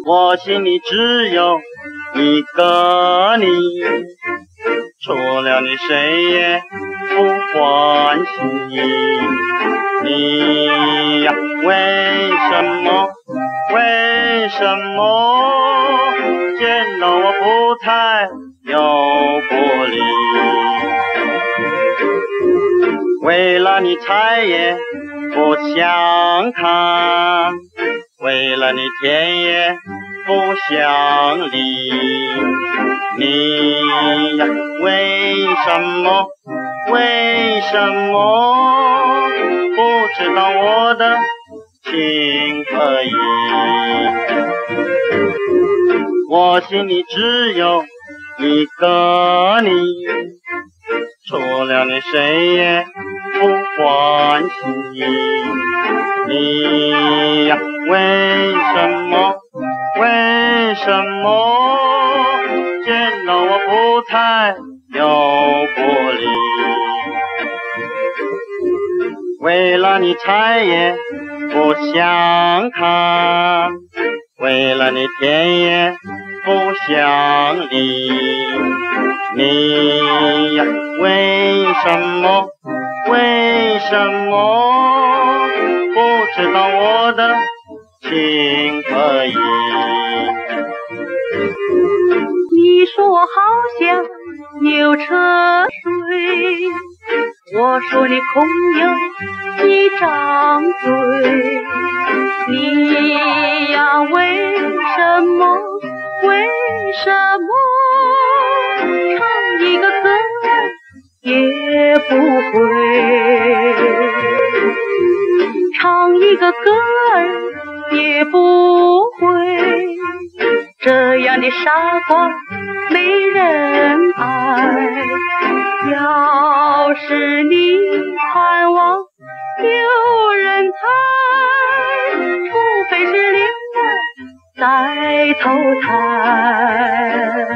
我心里只有一个你，除了你谁也不欢喜。你呀，为什么见到我不太有魄力？为了你再也不想看，为了你天也不想理。你呀，为什么不知道我的情和意？我心里只有一个你，除了你谁也不欢喜。你呀，为什么见到我不太有魄力？为了你再也不想看，为了你天也不想理。你呀，为什么不知道我的情和意？ 你说我好像牛车水，我说你空有一张嘴。你呀，为什么唱一个歌儿也不会，唱一个歌儿也不会，这样的傻瓜没人爱。要是你盼望有人猜，除非是灵儿在投胎。